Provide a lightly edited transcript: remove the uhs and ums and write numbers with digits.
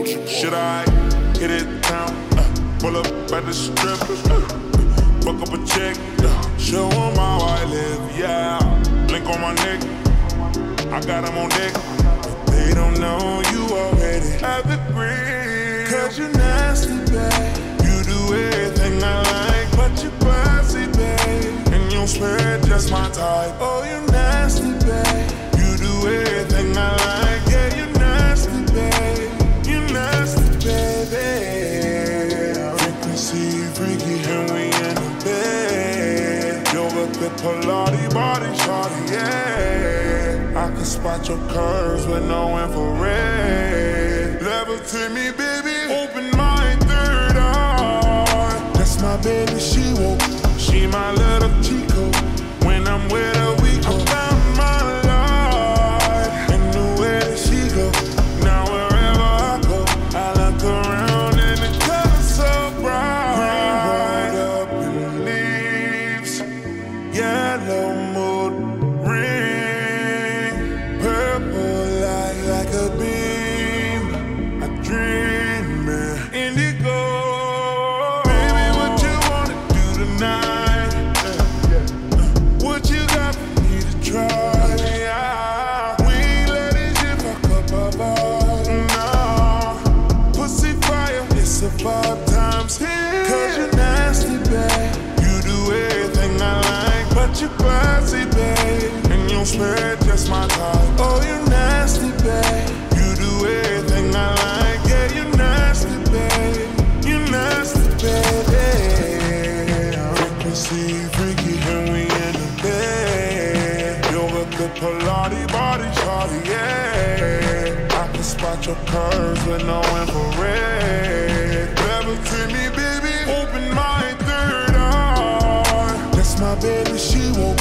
Should I hit it down? Pull up at the strip, buck up a check, show 'em how I live, yeah. Blink on my neck, I got 'em on deck. They don't know you already have the green. Cause you nasty, babe. You do everything I like, but you bossy, babe. And you swear just my type. Oh, you nasty, babe. You do everything I like, yeah, you nasty, babe. You nasty, baby. Frequency, freaky, and we in the bed. Yoga, the Pilates, body shawty, yeah. I can spot your curves with no infrared. Levitate me, baby. Open my third eye. That's my baby, she woke. She my little Chico. When I'm with her, we go. I found my life. And the way that she go. Now wherever I go, I look around and the color's so bright. Green rolled up in leaves. Yellow mood ring. Purple light like a beam. I dream, man. Indigo. Baby, what you wanna do tonight? What you got for me to try? Yeah. We ain't let this shit fuck up our vibe. No. Pussy fire, it's about times here. Cause you nasty, babe. You do everything I like, but you bossy, babe. And you swear just my type. Oh, you nasty, babe. You do everything I like, yeah, you nasty, babe. You nasty, baby. Frequency, freaky, and we in the bed. Yoga, the Pilates, body shawty, yeah. I can spot your curves with no infrared. Levitate me, baby. Open my third eye. That's my baby, she woke.